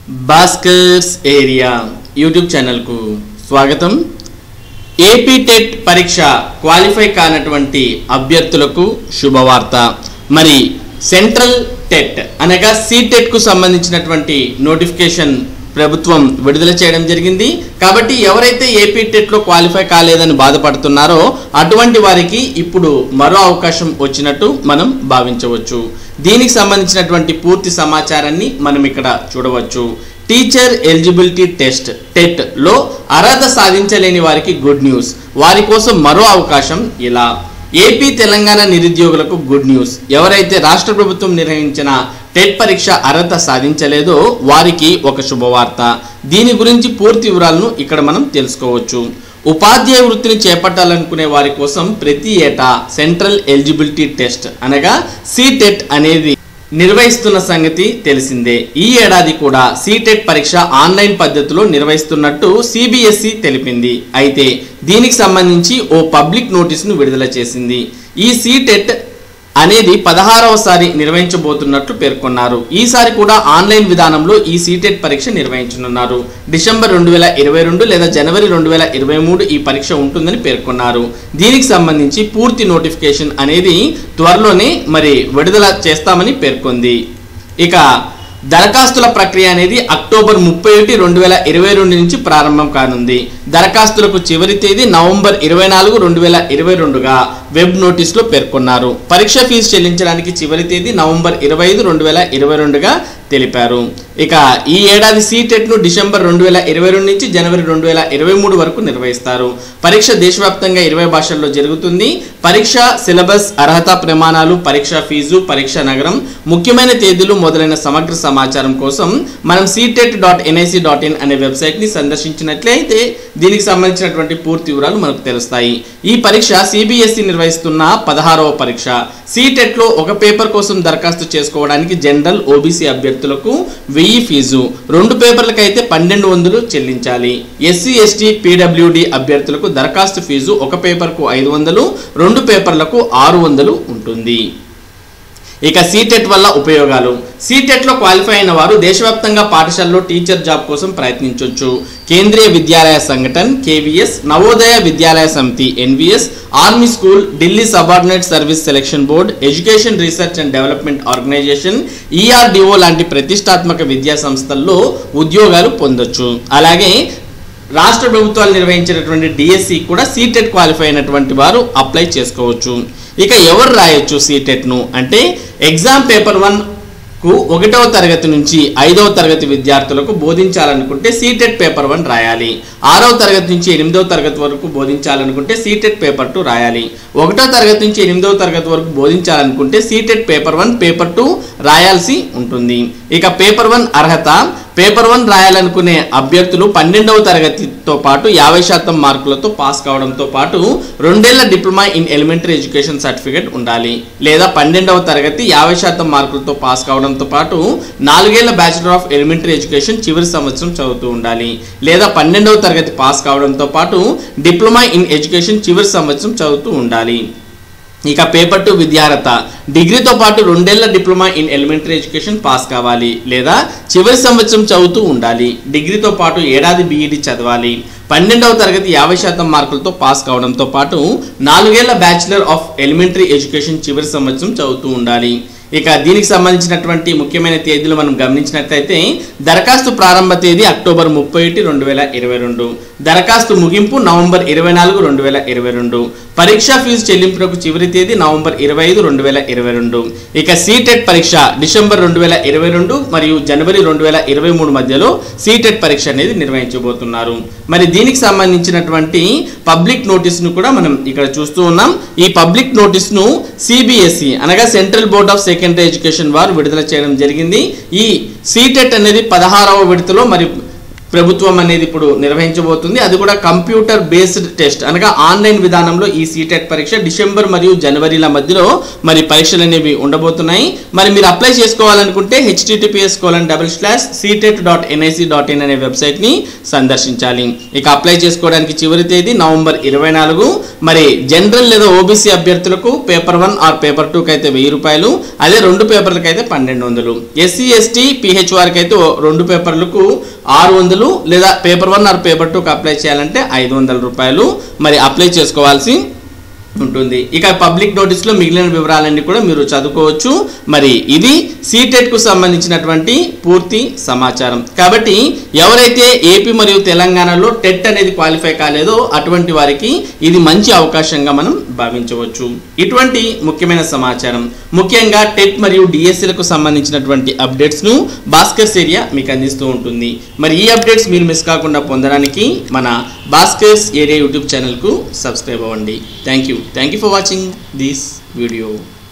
Bhaskar's area YouTube ఛానల్కు స్వాగతం. AP TET పరీక్ష క్వాలిఫై కానటువంటి అభ్యర్థులకు శుభవార్త. మరి సెంట్రల్ టెట్ అనగా సీటెట్కు సంబంధించినటువంటి నోటిఫికేషన్ ప్రభుత్వం విడుదల చేయడం జరిగింది. కాబట్టి ఎవరైతే ఏపీ టెట్లో క్వాలిఫై కాలేదని బాధపడుతున్నారో అటువంటి వారికి ఇప్పుడు మరో అవకాశం వచ్చినట్టు మనం భావించవచ్చు. దీనికి సంబంధించినటువంటి పూర్తి సమాచారాన్ని మనం ఇక్కడ చూడవచ్చు. టీచర్ ఎలిజిబిలిటీ టెస్ట్ టెట్లో అర్హత సాధించలేని వారికి గుడ్ న్యూస్. వారి కోసం మరో అవకాశం. ఇలా ఏపీ తెలంగాణ నిరుద్యోగులకు గుడ్ న్యూస్. ఎవరైతే రాష్ట్ర ప్రభుత్వం నిర్వహించిన టెట్ పరీక్ష అర్హత సాధించలేదో వారికి ఒక శుభవార్త. దీని గురించి పూర్తి వివరాలను ఇక్కడ మనం తెలుసుకోవచ్చు. ఉపాధ్యాయ వృత్తిని చేపట్టాలనుకునే వారి కోసం ప్రతి ఏటా సెంట్రల్ ఎలిజిబిలిటీ టెస్ట్ అనగా సీటెట్ అనేది నిర్వహిస్తున్న సంగతి తెలిసిందే. ఈ ఏడాది కూడా సీటెట్ పరీక్ష ఆన్లైన్ పద్ధతిలో నిర్వహిస్తున్నట్టు సిబిఎస్ఈ తెలిపింది. అయితే దీనికి సంబంధించి ఓ పబ్లిక్ నోటీసును విడుదల చేసింది. ఈ సీటెట్ అనేది 16వసారి నిర్వహించబోతున్నట్లు పేర్కొన్నారు. ఈసారి కూడా ఆన్లైన్ విధానంలో ఈ సీటెట్ పరీక్ష నిర్వహించనున్నారు. డిసెంబర్ 2022 లేదా జనవరి 2023 ఈ పరీక్ష ఉంటుందని పేర్కొన్నారు. దీనికి సంబంధించి పూర్తి నోటిఫికేషన్ అనేది త్వరలోనే విడుదల చేస్తామని పేర్కొంది. ఇక దరఖాస్తుల ప్రక్రియ అనేది అక్టోబర్ 31, 2022 నుంచి ప్రారంభం కానుంది. దరఖాస్తులకు చివరి తేదీ నవంబర్ 24, 2022గా వెబ్ నోటీసులో పేర్కొన్నారు. పరీక్ష ఫీజు చెల్లించడానికి చివరి తేదీ నవంబర్ 25, 2022గా తెలిపారు. ఇక ఈ ఏడాది సీటెట్ను డిసెంబర్ 2022 నుంచి జనవరి 2023 వరకు నిర్వహిస్తారు. పరీక్ష దేశవ్యాప్తంగా 20 భాషల్లో జరుగుతుంది. పరీక్ష సిలబస్, అర్హత ప్రమాణాలు, పరీక్ష ఫీజు, పరీక్ష నగరం, ముఖ్యమైన తేదీలు మొదలైన సమగ్ర సమాచారం కోసం మనం ctet.nic.in అనే వెబ్సైట్ని సందర్శించినట్లయితే దీనికి సంబంధించినటువంటి పూర్తి వివరాలు మనకు తెలుస్తాయి. ఈ పరీక్ష సిబిఎస్ఈ నిర్వహిస్తున్న 16వ పరీక్ష. సీటెట్లో ఒక పేపర్ కోసం దరఖాస్తు చేసుకోవడానికి జనరల్, ఓబీసీ అభ్యర్థులకు 1000 ఫీజు, 2 పేపర్లకైతే 1200 చెల్లించాలి. ఎస్సీ, ఎస్టీ, పీడబ్ల్యూడి అభ్యర్థులకు దరఖాస్తు ఫీజు ఒక పేపర్కు 500, 2 పేపర్లకు 600 ఉంటుంది. ఇక సీటెట్ వల్ల ఉపయోగాలు. సీటెట్లో క్వాలిఫై అయిన వారు దేశవ్యాప్తంగా పాఠశాలలో టీచర్ జాబ్ కోసం ప్రయత్నించవచ్చు. కేంద్రీయ విద్యాలయ సంఘటన్ KVS, Navodaya Vidyalaya Samiti NVS, army school, Delhi subordinate service selection board, education research and development organisation, ERDO లాంటి ప్రతిష్టాత్మక విద్యా సంస్థల్లో ఉద్యోగాలు పొందొచ్చు. అలాగే రాష్ట్ర ప్రభుత్వాలు నిర్వహించినటువంటి డిఎస్సి కూడా సీటెట్ క్వాలిఫై అయినటువంటి వారు అప్లై చేసుకోవచ్చు. ఇక ఎవరు రాయొచ్చు సీటెట్ను అంటే ఎగ్జామ్ పేపర్ 1కు 1వ తరగతి నుంచి 5వ తరగతి విద్యార్థులకు బోధించాలనుకుంటే సీటెట్ పేపర్ 1 రాయాలి. 6వ తరగతి నుంచి 8వ తరగతి వరకు బోధించాలనుకుంటే సీటెట్ పేపర్ 2 రాయాలి. 1వ తరగతి నుంచి 8వ తరగతి వరకు బోధించాలనుకుంటే సీటెట్ పేపర్ 1, పేపర్ 2 రాయాల్సి ఉంటుంది. ఇక పేపర్ 1 అర్హత. పేపర్ 1 రాయాలనుకునే అభ్యర్థులు 12వ తరగతితో పాటు 50% మార్కులతో పాస్ కావడంతో పాటు 2 ఏళ్ల diploma in elementary education certificate ఉండాలి. లేదా 12వ తరగతి 50% మార్కులతో పాస్ కావడంతో పాటు 4 ఏళ్ల బ్యాచిలర్ ఆఫ్ ఎలిమెంటరీ ఎడ్యుకేషన్ చివరి సంవత్సరం చదువుతూ ఉండాలి. లేదా 12వ తరగతి పాస్ కావడంతో పాటు డిప్లొమా ఇన్ ఎడ్యుకేషన్ చివరి సంవత్సరం చదువుతూ ఉండాలి. ఇక పేపర్ 2 విద్యార్హత. డిగ్రీతో పాటు 2 ఏళ్ల diploma in elementary education pass కావాలి. లేదా చివరి సంవత్సరం చదువుతూ ఉండాలి. డిగ్రీతో పాటు ఏడాది బీఈడి చదవాలి. 12వ తరగతి 50% మార్కులతో పాస్ కావడంతో పాటు 4 ఏళ్ల బ్యాచిలర్ ఆఫ్ ఎలిమెంటరీ ఎడ్యుకేషన్ చివరి సంవత్సరం చదువుతూ ఉండాలి. ఇక దీనికి సంబంధించినటువంటి ముఖ్యమైన తేదీలు మనం గమనించినట్లయితే దరఖాస్తు ప్రారంభ తేదీ అక్టోబర్ 31, 2022. దరఖాస్తు ముగింపు నవంబర్ 24, 2022. పరీక్షా ఫీజు చెల్లింపునకు చివరి తేదీ నవంబర్ 25, 2022. ఇక సీటెట్ పరీక్ష డిసెంబర్ 2022 మరియు జనవరి 2023 మధ్యలో సీటెట్ పరీక్ష అనేది నిర్వహించబోతున్నారు. మరి దీనికి సంబంధించినటువంటి పబ్లిక్ నోటీసును కూడా మనం ఇక్కడ చూస్తూ ఉన్నాం. ఈ పబ్లిక్ నోటీసును సిబిఎస్ఈ అనగా central board of secondary education వారు విడుదల చేయడం జరిగింది. ఈ సీటెట్ అనేది 16వ విడతలో ప్రభుత్వం అనేది ఇప్పుడు నిర్వహించబోతుంది. అది కూడా కంప్యూటర్ బేస్డ్ టెస్ట్ అనగా ఆన్లైన్ విధానంలో ఈ సీటెట్ పరీక్ష డిసెంబర్ మరియు జనవరిల మధ్యలో మరి పరీక్షలు అనేవి ఉండబోతున్నాయి. మరి మీరు అప్లై చేసుకోవాలనుకుంటే https://ctet.nic.in అనే వెబ్సైట్ని సందర్శించాలి. ఇక అప్లై చేసుకోవడానికి చివరి తేదీ నవంబర్ 24. మరి జనరల్ లేదా ఓబీసీ అభ్యర్థులకు పేపర్ 1 ఆర్ పేపర్ 2 కి అయితే 1000 రూపాయలు, అదే 2 పేపర్లకు అయితే 1200. ఎస్సీ ఎస్టీ PH వారికి అయితే 2 పేపర్లకు 600 లేదా పేపర్ 1 ఆర్ పేపర్ 2కి అప్లై చేయాలంటే 500 రూపాయలు మరి అప్లై చేసుకోవాల్సి ఉంటుంది. ఇక పబ్లిక్ నోటీస్లో మిగిలిన వివరాలన్నీ కూడా మీరు చదువుకోవచ్చు. మరి ఇది సీటెట్కు సంబంధించినటువంటి పూర్తి సమాచారం. కాబట్టి ఎవరైతే ఏపీ మరియు తెలంగాణలో టెట్ అనేది క్వాలిఫై కాలేదో అటువంటి వారికి ఇది మంచి అవకాశంగా మనం భావించవచ్చు. ఇటువంటి ముఖ్యమైన సమాచారం ముఖ్యంగా టెట్ మరియు డిఎస్సీలకు సంబంధించినటువంటి అప్డేట్స్ను భాస్కర్స్ ఏరియా మీకు అందిస్తూ ఉంటుంది. మరి ఈ అప్డేట్స్ మీరు మిస్ కాకుండా పొందడానికి మన భాస్కర్స్ ఏరియా యూట్యూబ్ ఛానల్కు సబ్స్క్రైబ్ అవ్వండి. Thank you for watching this video.